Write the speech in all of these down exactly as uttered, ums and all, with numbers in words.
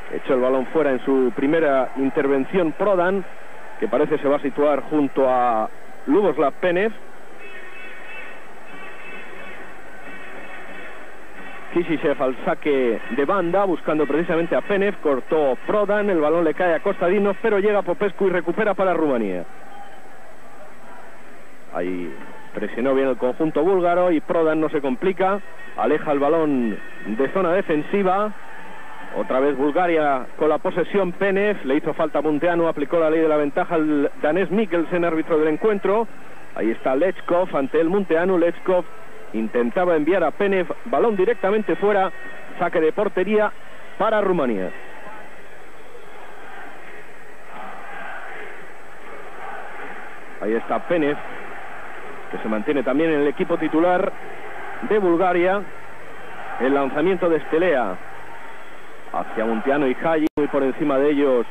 Echó el balón fuera en su primera intervención Prodan, que parece se va a situar junto a Luboslav Penev. Kishisev al saque de banda, buscando precisamente a Penev, cortó Prodan, el balón le cae a Kostadinov, pero llega Popescu y recupera para Rumanía. Ahí presionó bien el conjunto búlgaro y Prodan no se complica, aleja el balón de zona defensiva. Otra vez Bulgaria con la posesión. Penev, le hizo falta a Munteanu, aplicó la ley de la ventaja al danés Mikkelsen, árbitro del encuentro. Ahí está Lechkov ante el Munteanu. Lechkov intentaba enviar a Penev, balón directamente fuera, saque de portería para Rumanía. Ahí está Penev, que se mantiene también en el equipo titular de Bulgaria. El lanzamiento de Stelea hacia Munteanu y Hagi, muy por encima de ellos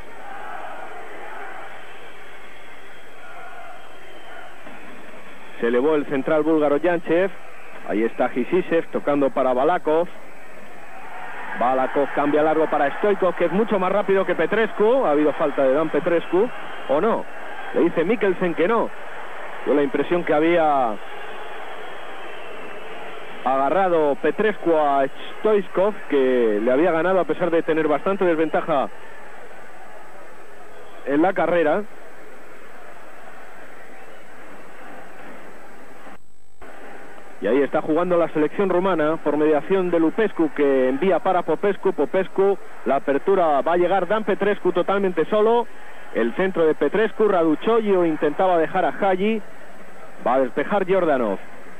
se elevó el central búlgaro Yanchev. Ahí está Kishisev tocando para Balakov. Balakov cambia largo para Stoikov, que es mucho más rápido que Petrescu. Ha habido falta de Dan Petrescu, ¿o no? Le dice Mikkelsen que no. Dio la impresión que había agarrado Petrescu a Stoikov, que le había ganado a pesar de tener bastante desventaja en la carrera. Y ahí está jugando la selección rumana por mediación de Lupescu, que envía para Popescu. Popescu, la apertura va a llegar Dan Petrescu totalmente solo. El centro de Petrescu, Raducholio intentaba dejar a Hagi. Va a despejar Jordanov.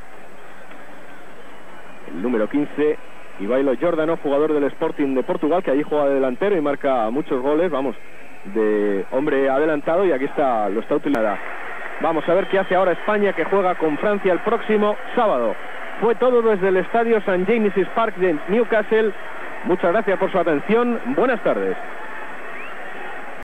El número quince, Ivailo Jordanov, jugador del Sporting de Portugal, que allí juega de delantero y marca muchos goles, vamos, de hombre adelantado, y aquí está, lo está utilizando. Vamos a ver qué hace ahora España, que juega con Francia el próximo sábado. Fue todo desde el estadio Saint James's Park de Newcastle. Muchas gracias por su atención. Buenas tardes.